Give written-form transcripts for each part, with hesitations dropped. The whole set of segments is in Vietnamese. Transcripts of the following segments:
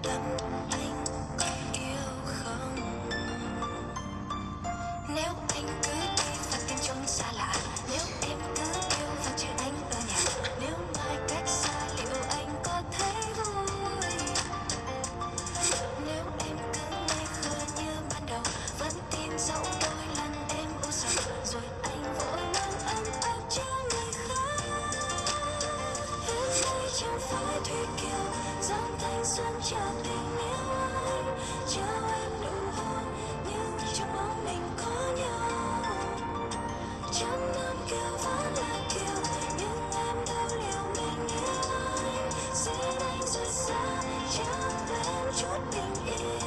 vấn anh có yêu không? Nếu anh cứ đi và tìm chốn xa lạ, nếu em cứ yêu và chờ anh ở nhà, nếu mai cách xa liệu anh có thấy vui? Nếu em cứ ngây khờ như ban đầu, vẫn tin dẫu đôi lần em u sầu, rồi anh vội mang ấm áp cho người khác. Hết đây chẳng phải thủy kiều, dòng thanh xuân cho tình yêu anh, cho em nụ hôn nhưng trong bóng mình có nhau. Trăm năm kêu vẫn là kiều, nhưng em đâu liệu mình yêu anh. Xin anh rời xa, cho em chút bình yên.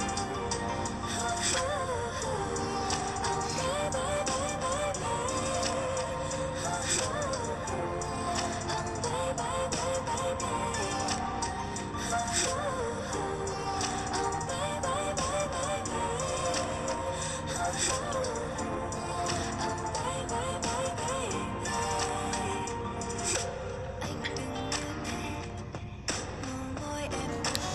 Oh baby, baby, baby. Oh baby, baby, baby. Oh baby, baby, baby. Anh đừng như thế, mồ môi em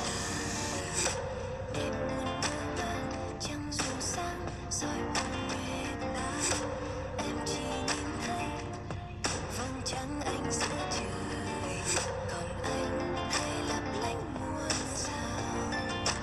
đêm buồn mơ màng, trăng dù sáng soi buồn người ta. Em chỉ nhìn thấy vầng trăng anh giữa trời, còn anh thấy lấp lánh muôn sao.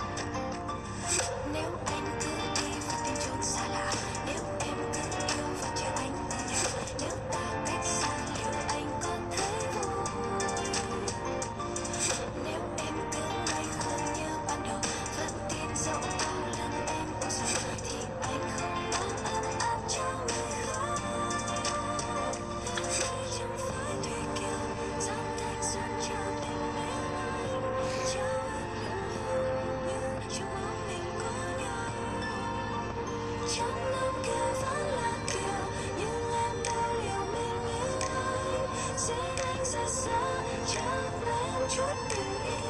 Nếu anh cứ đi và tìm chốn xa lạ, nếu em cứ yêu và chờ anh ở nhà, nếu ta cách xa liệu anh có thấy vui? Nếu em cứ ngây khờ như ban đầu, vẫn tin dẫu bao lần em u sầu, thì anh không mang ấm áp cho người khác. Đây chẳng phải thủy kiều, dòng thanh xuân cho tình yêu anh, cho em nụ hôn như trong bóng mình có nhau. Trăm năm kêu vẫn là kiều, nhưng em đâu liệu mình yêu anh. Xin anh ra xa, cho em chút bình yên.